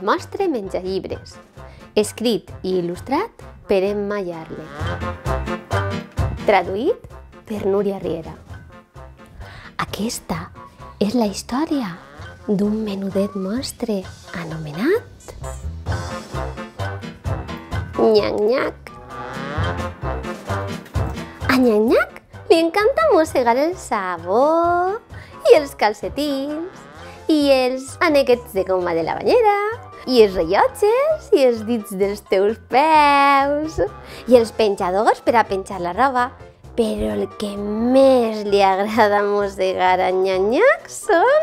mostre menjallibres, escrit i il·lustrat per Emma Yarle. Traduït per Núria Riera. Aquesta és la història d'un menudet monstre anomenat Nyanyak. A Nyanyak li encanta mossegar el sabó i els calcetins i els aneguets de goma de la banyera i els rellotges i els dits dels teus peus i els penjadors per a penjar la roba. Però el que més li agrada mossegar a Nyanyak són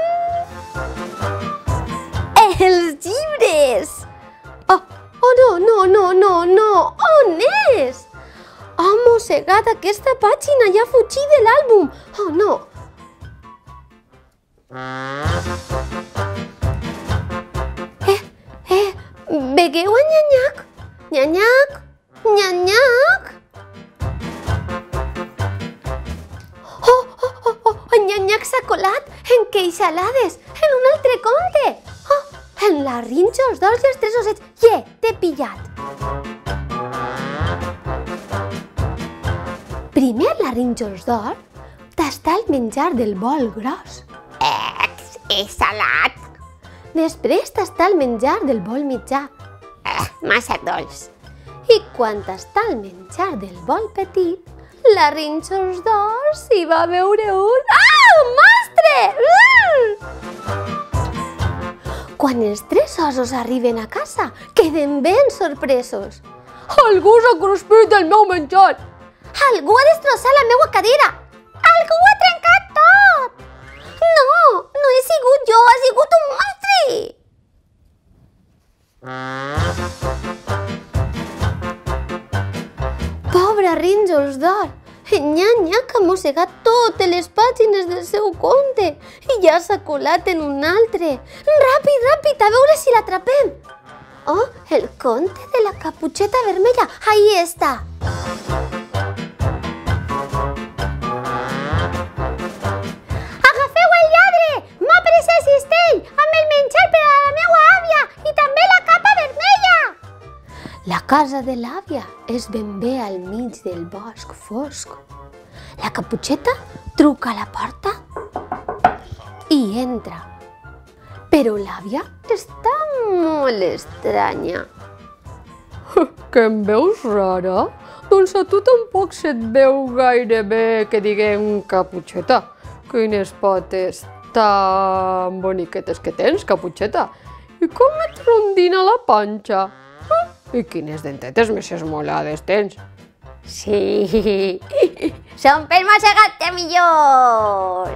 els llibres! Oh, no! On és? Ha mossegat aquesta pàgina i ha fugit de l'àlbum! Oh, no! Vegueu a Nyanyak? Nyanyak? Nyanyak? En Nyanyak s'ha colat en queixalades, en un altre conte! En la Rinxo, els dolç i els tres ossets. T'he pillat! Primer la Rinxo els d'or tasta el menjar del bol gros. És salat! Després tasta el menjar del bol mitjà. Massa dolç! I quan tasta el menjar del bol petit, la Rinxo els d'or s'hi va veure un... Un monstre! Quan els tres ossos arriben a casa, queden ben sorpresos. Algú s'ha cruspit el meu menjar! Algú ha destrossat la meva cadira! Algú ho ha trencat tot! No he sigut jo, ha sigut un monstre! Pobra Rínxols d'or! En Nyanyak ha mossegat totes les pàgines del seu conte i ja s'ha colat en un altre. Ràpid, a veure si l'atrapem! Oh, el conte de la caputxeta vermella! Ahí està! Agafeu el lladre! M'ha pres el cistell amb el menjar per a la meua àvia i també la capa vermella! La casa de l'àvia és ben bé al mig del bosc fosc. La caputxeta truca a la porta i entra. Però l'àvia està molt estranya. Que em veus rara? Doncs a tu tampoc se't veu gaire bé que diguem caputxeta. Quines potes tan boniquetes que tens, caputxeta. I com et rondina la panxa? I quines dentetes més esmolades tens. Sí, són per mossegar-te millor.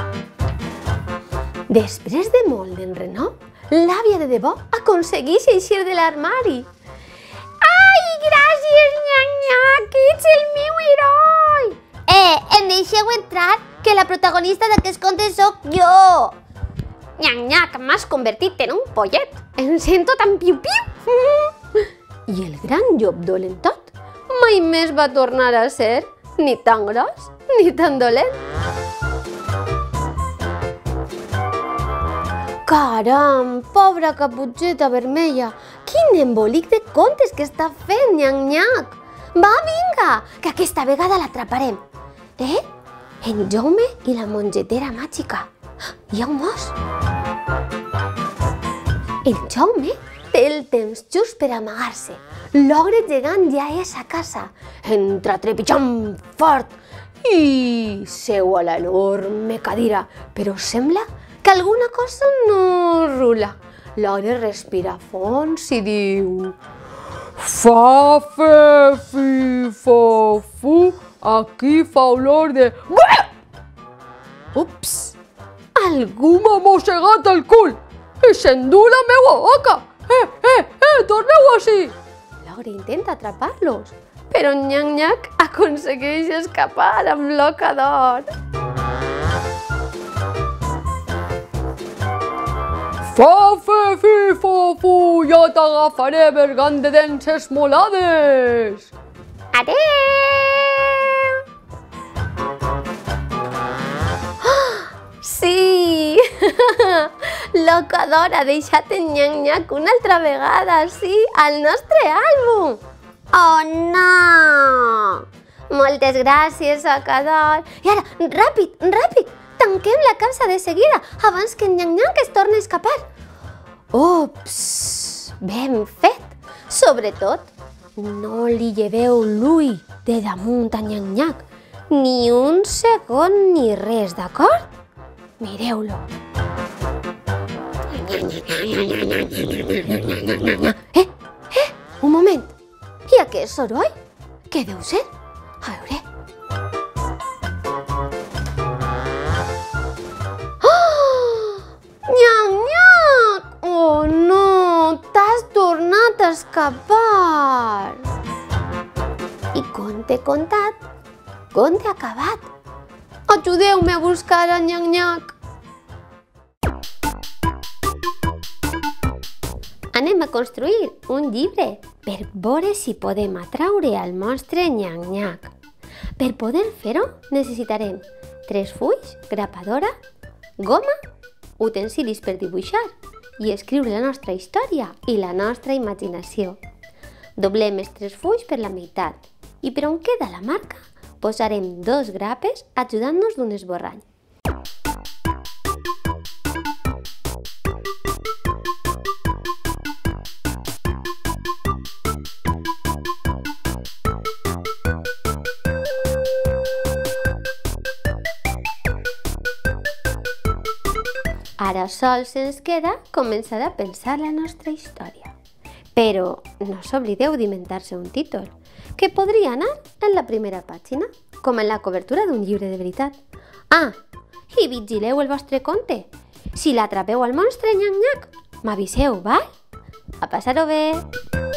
Després de molt d'enrenou, l'àvia de debò aconsegueix eixir de l'armari. Ai, gràcies, Nyanyak, ets el meu heroi. Em deixeu entrar, que la protagonista d'aquest conte sóc jo. Nyanyak, m'has convertit en un pollet. Em sento tan piu-piu. I el gran llop dolentot mai més va tornar a ser ni tan gros ni tan dolent. Caram, pobra caputxeta vermella, quin embolic de contes que està fent Nyanyak. Va, vinga, que aquesta vegada l'atraparem. En Jaume i la mongetera màgica. Hi ha un os. En Jaume té el temps just per amagar-se. L'ogre gegant ja és a casa. Entra trepitjant fort i seu a l'enorme cadira. Però sembla que alguna cosa no rula. L'ogre respira fons i diu: Fa, fe, fi, fo, fu, aquí fa olor de... Ups! Algú m'ha mossegat el cul i s'endú la meua boca! Torneu així! L'ogre intenta atrapar-los, però Nyanyak aconsegueix escapar amb l'oca d'or. Fa, fe, fi, fo, fu, jo t'agafaré, bergant de dents esmolades! Adéu! Sí! Locadora, ha deixat en Nyac-Nyac una altra vegada, sí, al nostre àlbum. Oh, no! Moltes gràcies, Locador. I ara, ràpid, ràpid, tanquem la casa de seguida abans que en Nyac-Nyac es torni a escapar. Ups, ben fet. Sobretot, no li lleveu l'ull de damunt a Nyac-Nyac, ni un segon ni res, d'acord? Mireu-lo. Un moment. I aquest soroll? Què deu ser? A veure. Oh! Nyac-Nyac! Oh, no! T'has tornat a escapar! I conte contat, conte acabat. Ajudeu-me a buscar a Nyac-Nyac. Anem a construir un llibre per veure si podem atraure al monstre Nyac-Nyac. Per poder fer-ho necessitarem 3 fulls, grapadora, goma, utensilis per dibuixar i escriure la nostra història i la nostra imaginació. Doblem els 3 fulls per la meitat i per on queda la marca posarem 2 grapes ajudant-nos d'un esborrany. Ara sols ens queda començar a pensar la nostra història. Però no s'oblideu d'inventar-se un títol, que podria anar en la primera pàgina, com en la cobertura d'un llibre de veritat. Ah, i vigileu el vostre conte. Si l'atrapeu al monstre Nyac-Nyac, m'aviseu, val? A passar-ho bé!